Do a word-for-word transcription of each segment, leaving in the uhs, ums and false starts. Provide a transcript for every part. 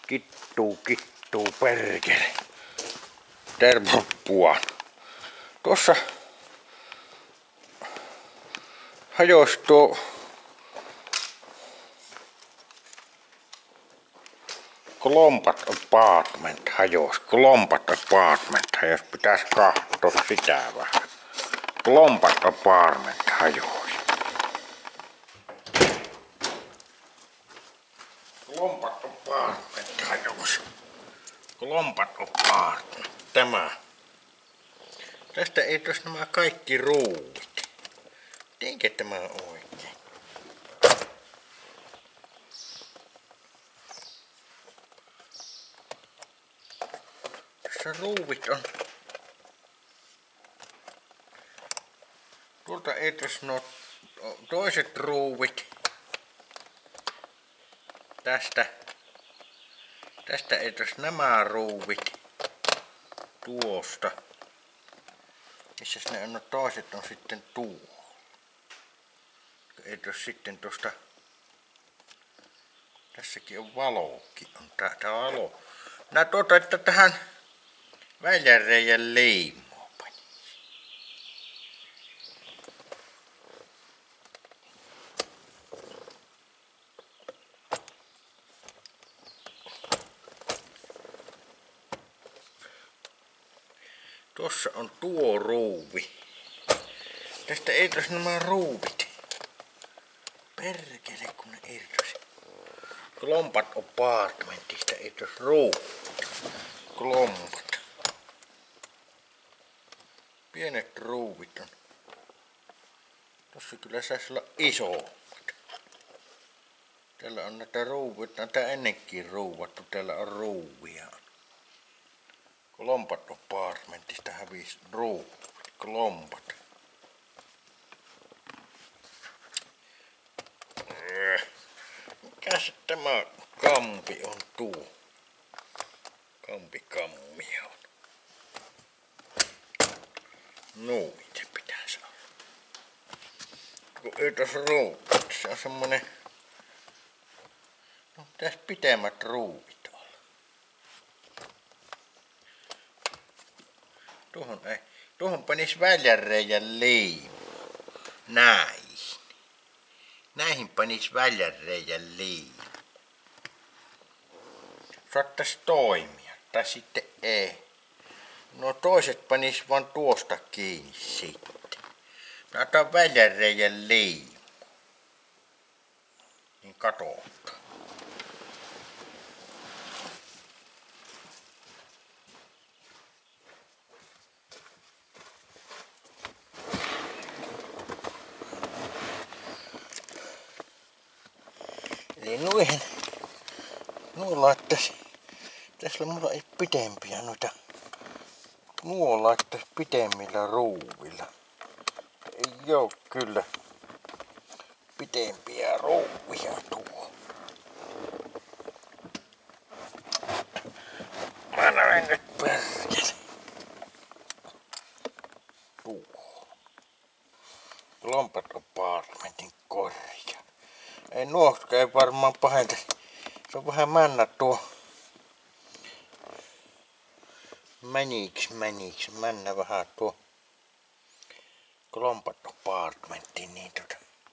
Kittuu, kittuu, perkele. Tervappuaan. Tuossa hajosi tuo Klompat Apartment hajosi. Klompat Apartment hajosi. Pitäis katsoa sitä vähän. Klompat Apartment hajosi. Klompat Apartment hajosi. Klompat Apartment. Tämä. Tästä ei tos nämä kaikki ruuvit. Mitenkä tämä on oikein? Tässä ruuvit on. Tuolta ei tos no toiset ruuvit. Tästä. Tästä ei tos nämä ruuvit. Tuosta. Missäs ne on? No toiset on sitten tuo. Ei tos sitten tosta. Tässäkin on valokin. On tää, tää on valo. Nää tuota, että tähän väljänreijän leimaa panin. Tuossa on tuo ruuvi. Tästä ei tos nämä ruuvit. Perkele kun ne irtosi. Klompat Apartmentista ei tos ruuvit. Klompat. Pienet ruuvit on. Tossa kyllä saisi olla isommat. Täällä on näitä ruuvia. Tää ennenkin ruuvattu. Täällä on ruuvia. Klompat Apartmentista hävisi ruuvit. Klompat. Mikäs tämä kampi on tuo? Kampi kammi on. Noin se pitäisi olla. Kun ei tossa ruuvit. Se on semmonen. No pitäis pitemmät ruuvit olla. Tuohon ei. Tuohon panis väljänreijän leimu. Näin. Näihin panis väljänreijän leimu. Saattais toimia. Tai sitten ei. No toiset panis vaan tuosta kiinni sitten. Mä otan väljänreijän leimu. Niin katsotaan. Eli noihin, nuo laittais, tässä mulla ei pitempiä noita, nuo laittais pitemmillä ruuvilla. Ei oo kyllä pitempiä ruuvia tuo. Mä näen nyt perkele. Tuo. Klompat Apartmentin korja. Ei nuoska ei varmaan pahenta. Se on vähän männä tuo. Mäniks, mäniks, männä vähän tuo. Klompat Apartmentti, niin tota.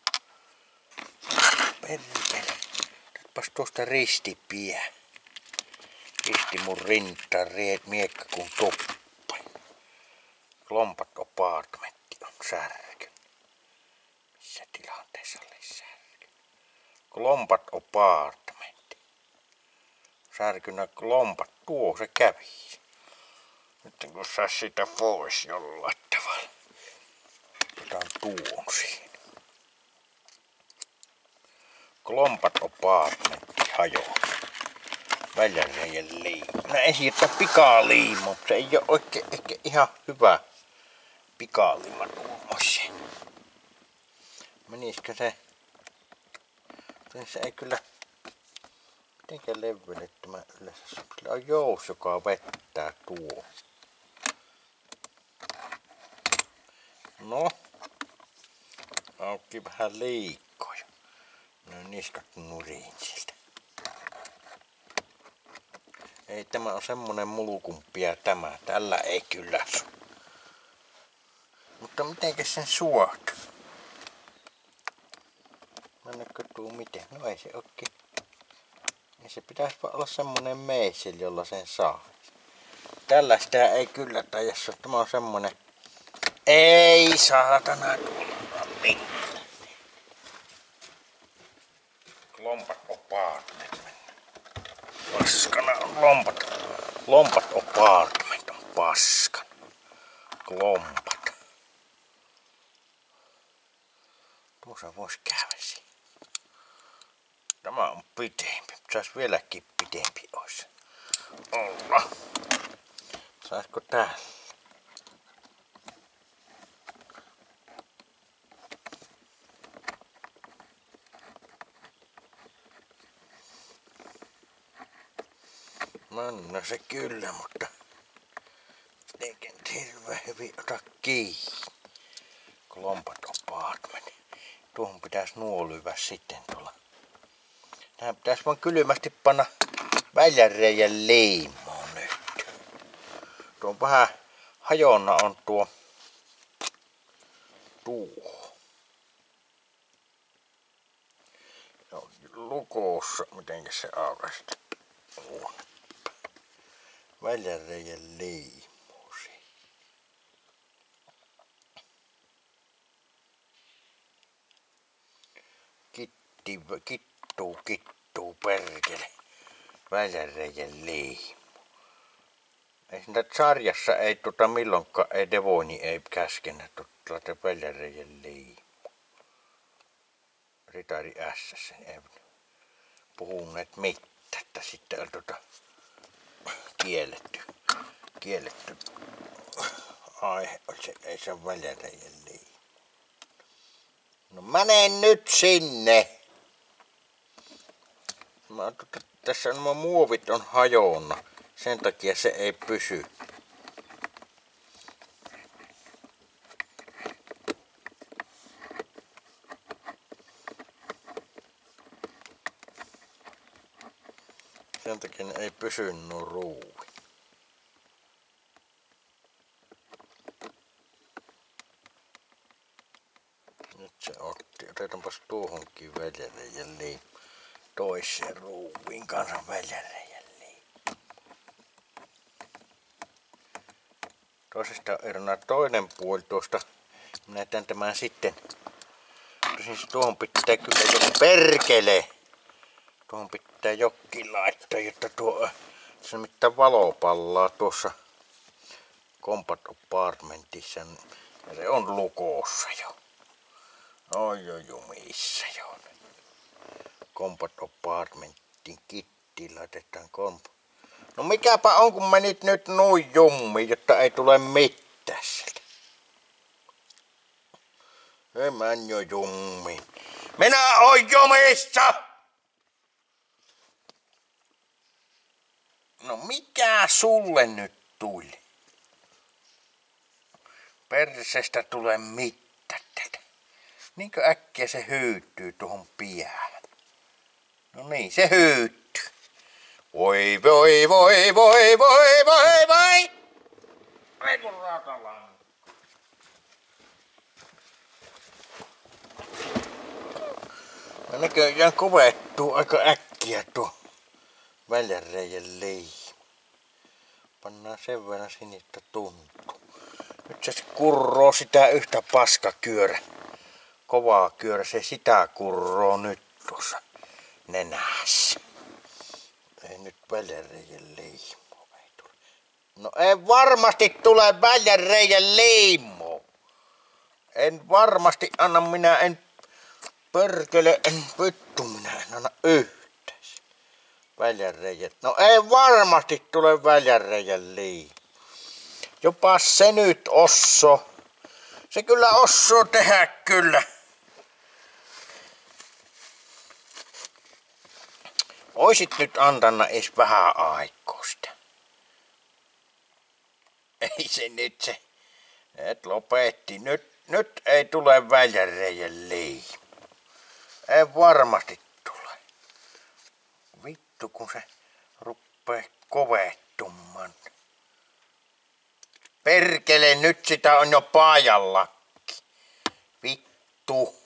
Perkele. Täppäs tuosta ristipiä. Risti mun rintaan, reet miekka kun toppa. Klompat Apartmentti on särky. Missä tilanteessa oli särky? Klompat Apartment. Särkynä klompat. Tuo se kävi. Nyt kun sais sitä pois jollain tavalla. Otan tuon siihen. Klompat Apartmentti hajoaa. Väljänreijän liimu. Mä esitän pikaliimu, mutta se ei oo oikein ehkä ihan hyvä pikaliima tuommoiseen. Menisikö se? Se ei kyllä mitenkään levylle tämä yleensä. Sillä on jous, joka vettää tuo. No. Auki vähän liikkoja. No niskat nurin sieltä. Ei, tämä on semmonen mulukumpia tämä. Tällä ei kyllä su. Mutta mitenkäs sen suot? Mennäkö tuu miten? No ei se ookin. Niin se pitäisi olla semmonen meisel, jolla sen saa. Tällä sitä ei kyllä tajas. Tämä on semmonen. Ei saatana tulla mitään. Lompat apartment. Paskana on lompat. Lompat apartment on paskan. Lompat. Tuossa vois käydä siinä. Tämä on pitempi. Sais vieläkin pitempi ois. Olla. Saisko täällä? No se kyllä, mutta eikä hirveän hyvin ota kiinni. Lompat apartment. Tuohon pitäisi nuolyvä sitten tuolla. Tähän pitäisi vaan kylmästi panna väljänreijän liimoon nyt. Tuo on vähän hajonna on tuo tuo. Se on lukossa, mitenkä se aukaisi. Väljänreijän liimosi. Kitti, kittuu, kittuu, perkele. Väljänreijän liimo. Ei siinä sarjassa ei tota milloinkaan, ei Devoni ei käskenä tuota väljänreijän liimo. Ritari S sen ei puhuneet mitään, että sitten on tota kielletty, kielletty aihe, se, ei se ole väljänreijän liimo. No mene nyt sinne! Mä, tota, tässä nuo muovit on hajonna, sen takia se ei pysy. Sen takia ne ei pysy nuo ruuvi. Nyt se otti. Otetaanpas tuohonkin väljänreijän liimo. Toisen ruuvin kanssa väljänreijän liimo. Toisesta erona toinen puoli tuosta. Minä jätän tämän sitten. Siis tuohon pitää kyllä jo perkele. Tuohon pitää jokin laittaa, jotta tuo se mitään valopallaa tuossa Combat Apartmentissa. Ja se on lukossa jo. Oi oi missä jo. Combat Apartmentin kitti laitetaan komp. No mikäpä on kun menit nyt noin jummiin, jotta ei tule mitään sieltä. En mä jo jummiin. Minä oon jumissa! No mikä sulle nyt tuli? Persestä tulee mitään tätä. Niinkö äkkiä se hyytyy tuohon piään? No niin, se hyytyy. Voi voi voi voi voi voi voi! Ei kun rautalanka. Mä näköjään kovettuu aika äkkiä tuo väljänreijän liimo. Pannaan sen verran sinne, että tuntuu. Nyt se kurroo sitä yhtä paskakyörä. Kovaa kyörä, se sitä kurroo nyt tuossa nenässä. Ei nyt väljänreijän liimo. Ei tule. No ei varmasti tule väljänreijän liimo. En varmasti anna, minä en perkele, en vittu, minä en anna yhtään. Väljänreijät. No ei varmasti tule väljänreijän liimo. Jopa se nyt osso. Se kyllä osoo tehdä kyllä. Oisit nyt antanut edes vähän aikaa sitä. Ei se nyt se. Et lopetti. Nyt, nyt ei tule väljänreijän liimo. Ei varmasti tule. Vittu kun se ruppee kovettumman. Perkele, nyt sitä on jo paajallakki. Vittu.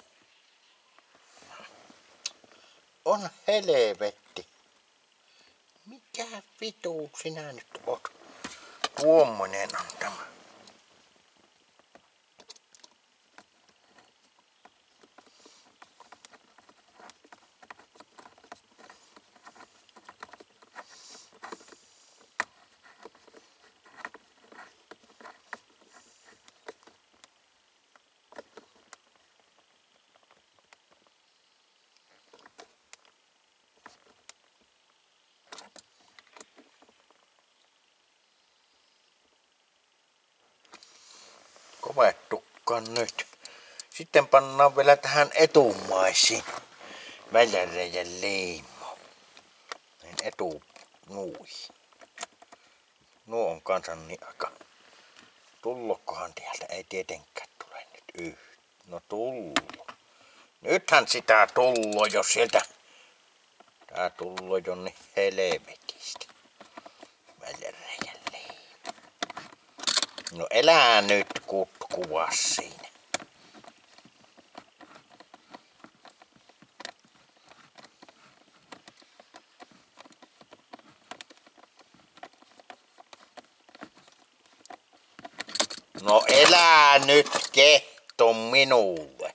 On helvetti. Mikä vitu sinä nyt oot? Tuommoinen on tämä. Kovettukaan nyt. Sitten pannaan vielä tähän etumaisiin väljäreijän liimo. Niin etu nui. Nuo on kansan niin aika. Tullokohan täältä? Ei tietenkään tule nyt yht. No tullo. Nythän sitä tullo jo sieltä. Tää tullo jo niin helvetistä. Väljäreijän liimo. No elää nyt kutkuvas siinä. No elää nyt kehto minulle.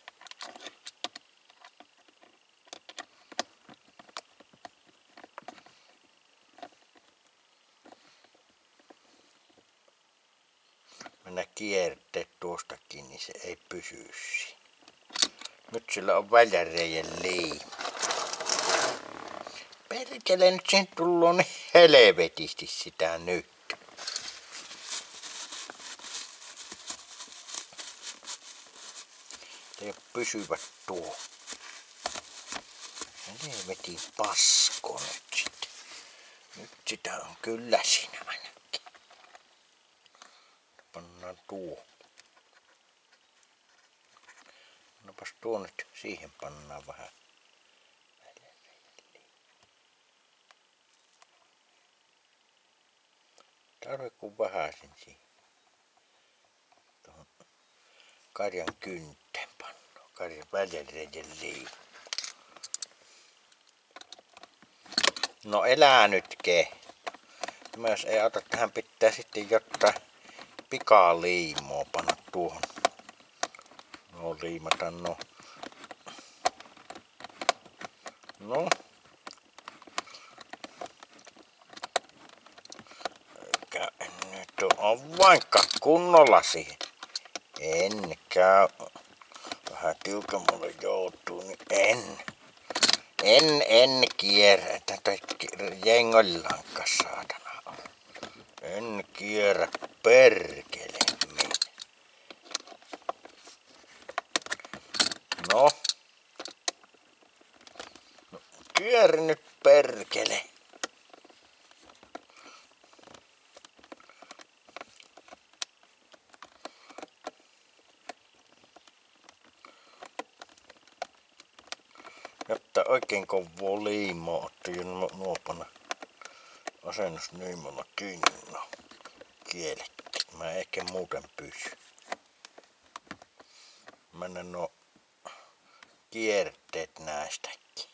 Mennä kiertää tuostakin, niin se ei pysy siinä. Nyt sillä on väljäreijän liima. Perkele, nyt sen tullut niin helvetisti sitä nyt. Ei ole pysyvä tuo. Helvetin pasko nyt sitten. Nyt sitä on kyllä siinä ainakin. Pannaan tuo. Annapas tuo nyt, siihen pannaan vähän. Tarvii kun vähäsen siihen. Tuohon karjan kynteen pannaan. Karjan väljäreijän liima. No elää nyt kehto. Tämä jos ei auta, tähän pitää sitten jotain pikaliimoa panna tuohon. No liimata no. No. Eikä nyt on vaikka kunnolla siihen. En käy. Vähän tiukemmalle joutuu, niin en. En, en kierrä. Tätä jengollaan kanssa saatana on. En kierrä perkele minä. No. No kierrä nyt perkele. Jotta oikein kovaa liimaa otti jo nuopana asennusniimalla kiinni. No, kielekki. Mä ehkä muuten pysy. Mennä nuo kierteet näistäkin.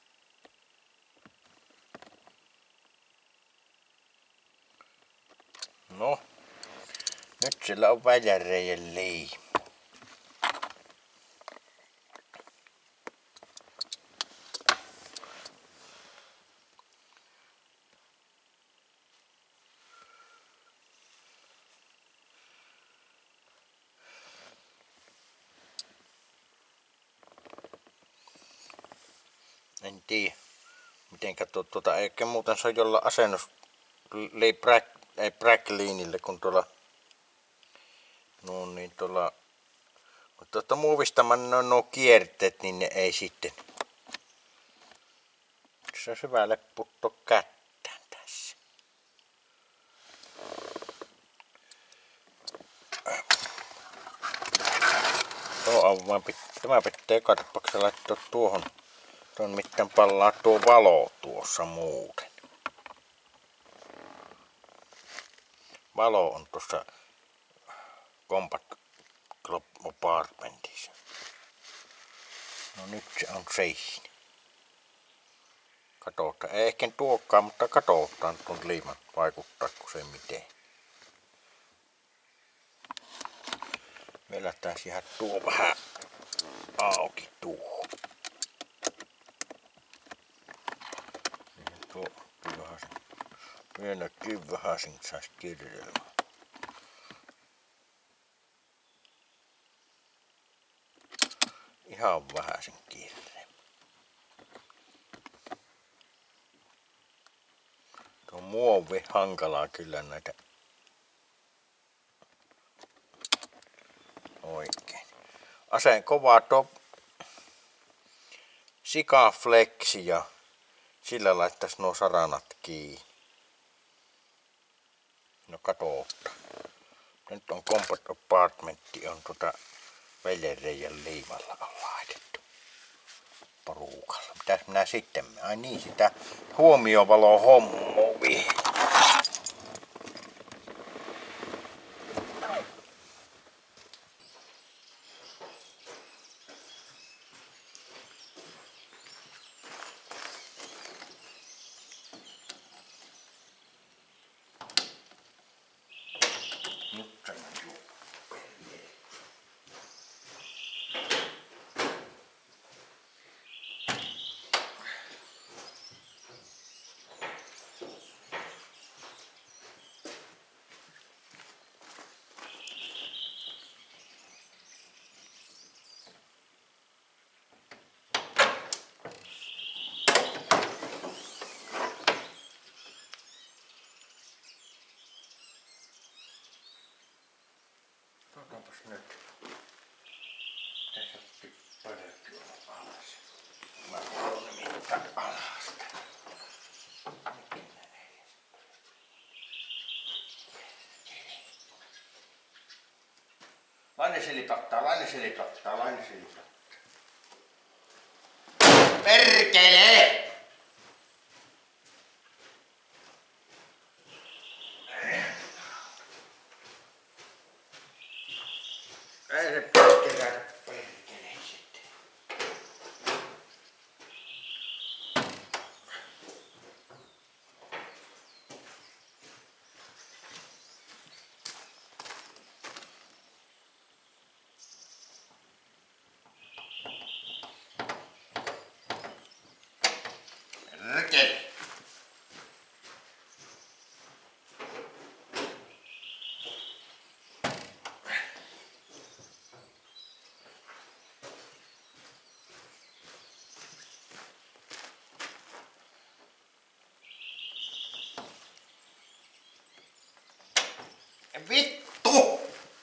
No, nyt sillä on väljäreijän liima. En tiedä, mitenkä tuo, tuota, eikä muuten saa jolla asennus ei bräk, ei bräkliinille, kun tuolla, no niin tuolla, mutta tuosta muovista nuo, nuo kierteet, niin ne ei sitten, se on hyvä lepputtaa kättään tässä. Tuo on vaan, tämä pitää joka tapauksessa laittaa tuohon. Tuon mitään pallaa tuo valo tuossa muuten. valo on tuossa Compact Club Apartmentissa. No nyt se on siinä. Katsotaan. Ei ehkä tuokaan, mutta katsotaan tuon liiman vaikuttaako se miten. Meillä taisi ihan tuo vähän auki tuo. Niin tuo vähän sen. Pienäkin vähän sen saisi kirjelmää. Ihan vähän sen kirjelmää. Tuo muovi hankalaa kyllä näitä. Oikein. Aseen kovaa tuo sikafleksi ja sillä laittaisi nuo saranat kiinni. No katsotaan. Nyt on Compact Apartmentti on tuota veljereijän liimalla on laitettu porukalla. Mitäs minä sitten? Ai niin, sitä huomiovalo hommovi. Otapas nyt. Tässä pölkky on alas. Mä oon nimittäin alasta. Laine silipattaa, laine silipattaa, laine silipattaa. Perkele! Ei se perkele, perkele sitten. Perkele! Vittu!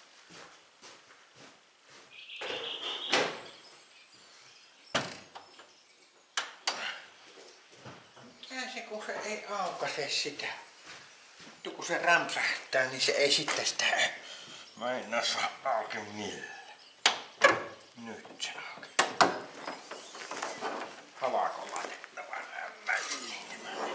Mikä se kun se ei aukaise sitä? Vittu kun se rämpsähtää, niin se ei sitten sitä meinaa saa auki millään. Nyt se auki. Halako laitettava väliin.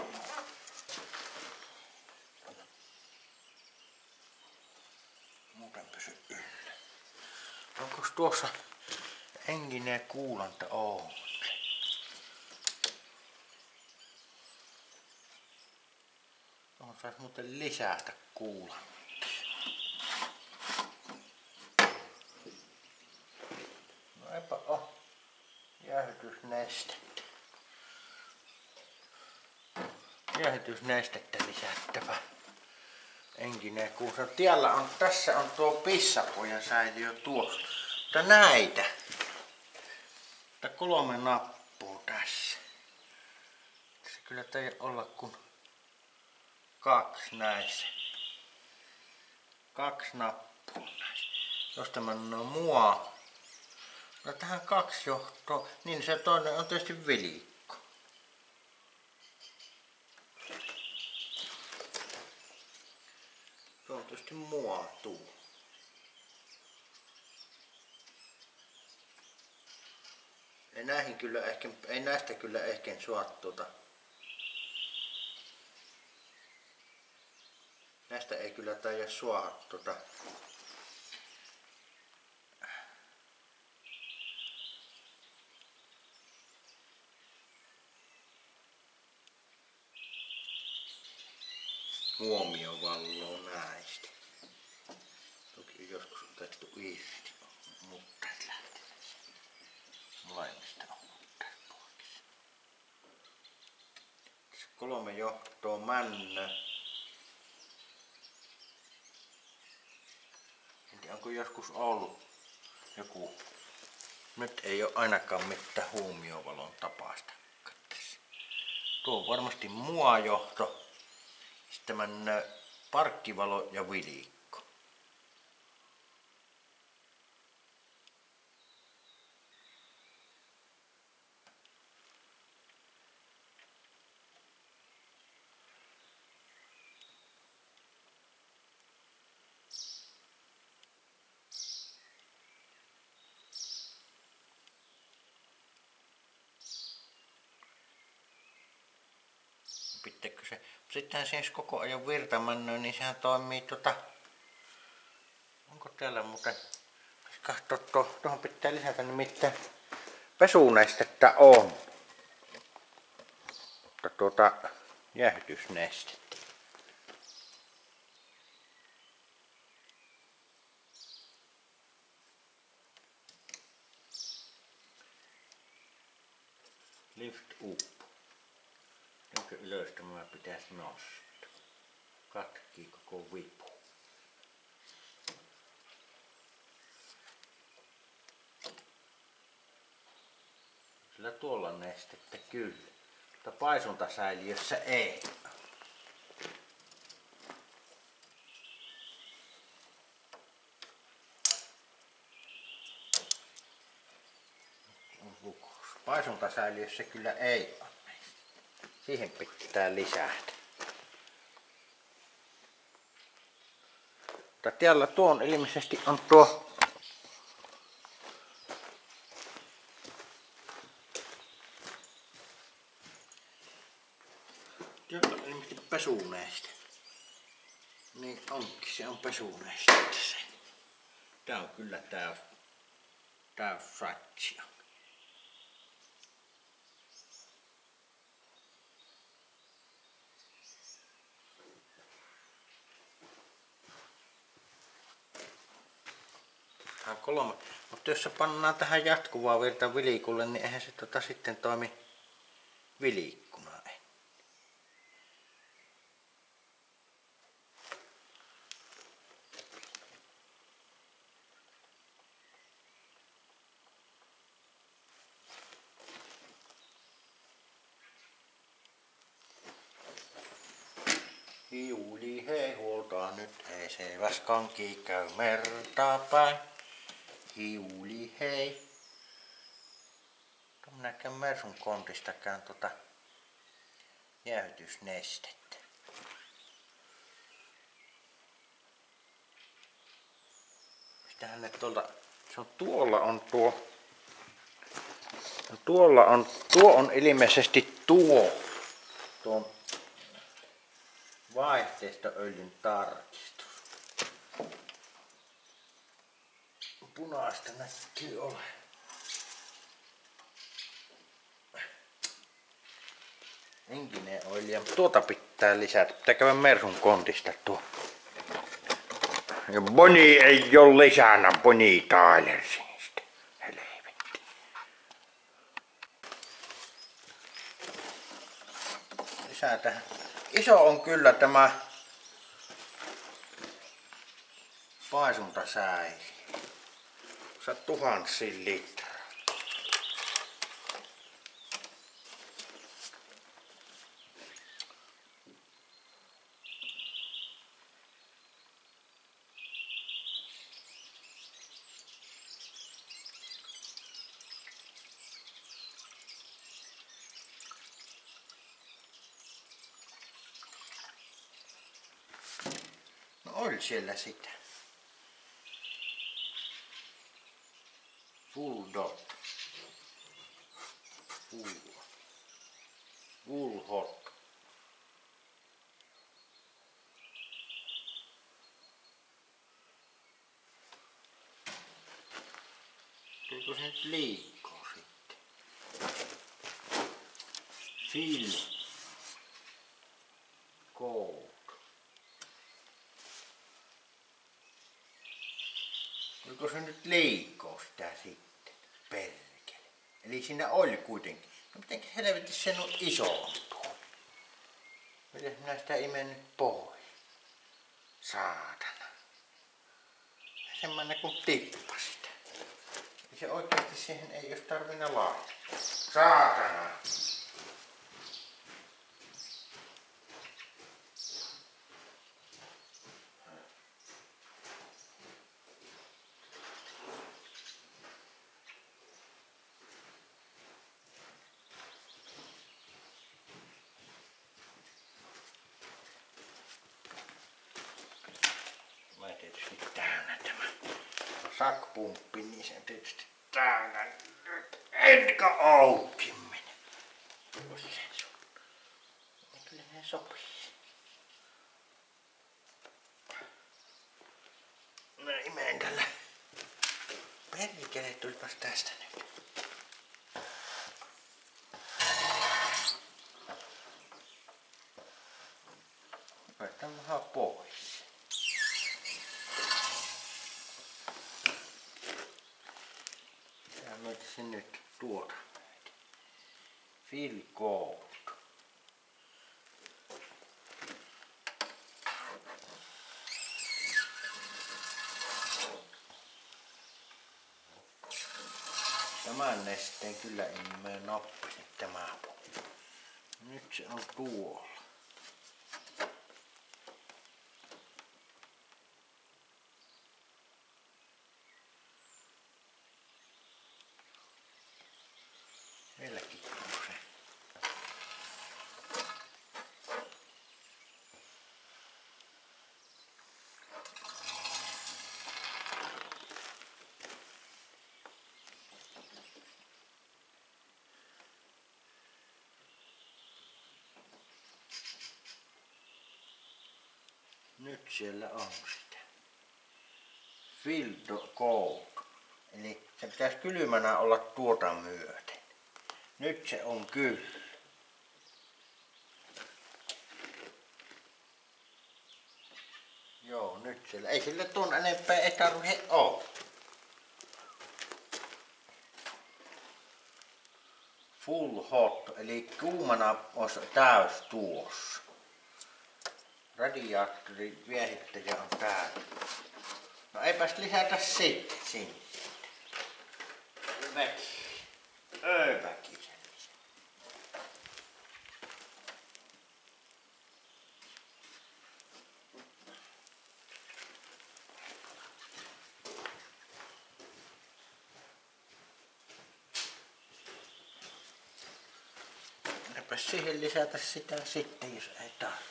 Muuten pysy yllä. Onkos tuossa henkinen kuulanta on? Tuohon sais muuten lisätä kuulantaa. No eipä oo jäähytysnestettä. Jäähytysnestettä lisättävä. Henkinen kuusa. Tiellä on, tässä on tuo pissapojan säiliö tuossa. Mutta näitä. Mutta kolme nappua tässä. Se kyllä taisi olla kun kaksi näissä. Kaksi nappua näissä. Jos tämä on mua. No tähän kaksi johtoa. Niin se toinen on tietysti velikko. Se on tietysti muotuu. Ei näihin kyllä ehkä, ei näistä kyllä ehkä saa tuota. Näistä ei kyllä kyllä taida suoha tota huomiovalloa näistä. Toki joskus otettu irti, mutta et lähtee. Molemmista on mutteet poikki. Kolme johtoa männö. En tiedä, onko joskus ollut joku. Nyt ei ole ainakaan mitään huomiovalon tapaista. Tuo on varmasti muajohto. Sitten männö parkkivalo ja vilikko. Pitääkö se? Sittenhän se jos koko ajan virta männöö, niin sehän toimii tota. Onko täällä muuten? Katso tuo, tuohon pitää lisätä nimittäin pesunestettä on. Mutta tuota jäähdytysnestettä. Lift up. Jonka ylös tämä pitäisi nostaa. Katkii koko vipu. Sillä tuolla nestettä kyllä. Mutta paisuntasäiliössä ei. Paisuntasäiliössä kyllä ei ole. Siihen pitää lisätä. Mutta täällä tuon ilmeisesti on tuo täällä on ilmeisesti pesuneste. Niin onkin, se on pesuneste se. Tää on kyllä täys, täys satsia. Kolme. Mutta jos se pannaan tähän jatkuvaa virta vilikulle, niin eihän se tota sitten toimi vilikkuna. Hiuli hei huoltaa nyt, ei seiväs kanki käy mertaa päin. Hiuli hei. Minäkään Mersun kontistakään tota jäähdytysnestettä. Mitähän ne tuolta, se on tuolla on tuo. Tuolla on, tuo on ilmeisesti tuo. Tuon vaihteistoöljyn tarkistus. Punaista näkyy ole. Henkinen öljy. Tuota pitää lisätä. Pitää käydä Mersun kontista tuo. Ja Bonnie ei oo lisänä Bonnie Tylersista. Helvetti. Lisää tähän. Iso on kyllä tämä paisuntasäili. Se tuhansia litraa. No oli siellä sitä. Full dot. Full. Full hot. Oliko se nyt liikkuu sitten? Fill. Code. Oliko se nyt liikkuu sitä sitten? Perkele. Eli siinä oli kuitenkin. No mitenkä helvetissä se on isontuu? Mites minä sitä imen nyt pois? Saatana. Semmoinen kun tippa sitä. Ja se oikeasti siihen ei olisi tarvinnut laittaa. Saatana. Mä tietysti täynnä tämä sakpumppi, niin se tietysti täynnä nyt. Enkä auki mene. Onko se sun? Ja kyllä ne sopii. Mä imeen tällä. Perkele, tulipas tästä nyt. Laitetaan vähän pois. Mä otin nyt tuota. Fill code. Tämän nesteen kyllä emme nappisi tämä puu. Nyt se on tuolla. Meilläkin on se. Nyt siellä on sitä. Fill code. Eli se pitäisi kylmänä olla tuota myöten. Nyt se on kyllä. Joo, nyt siellä. Ei sille tuon enempää ei tarvitse olla. Full hot, eli kuumana olisi täys tuossa. Radiaattori viehittäjä on täällä. No eipäs lisätä sitten sinne. Väki. Öö väki sen lisää. Eipäs siihen lisätä sitä sitten, jos ei tarvitse.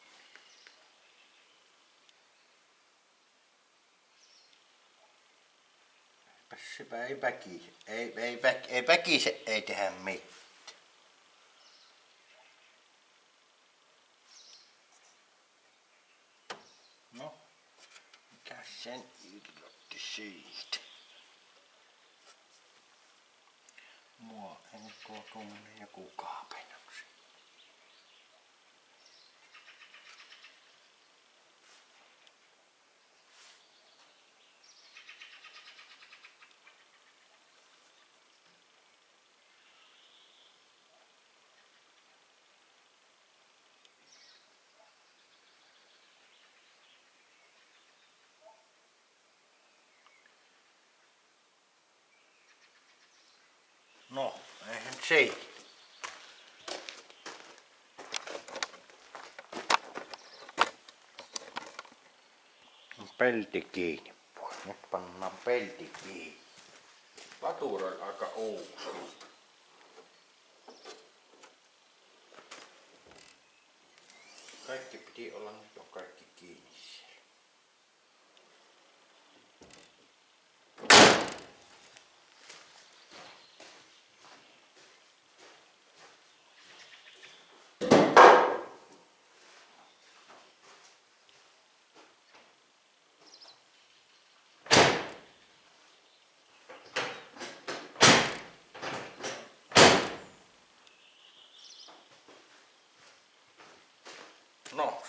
Sepä ei väkise, ei, ei, väk, ei väkise ei tehdä mitään. No, mikä sen idiotti siitä? Mua ei nyt tuo tuommoinen joku kaapena. No, eihän se. Pelti kiinni. Nyt pannaan pelti kiinni. Laturi on aika uusi. Kaikki piti olla nyt on kaikki kiinni siellä.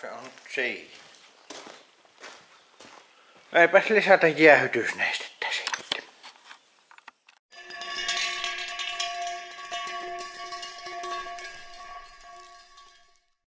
Se on siinä. Eipäs lisätä jäähytysnestettä.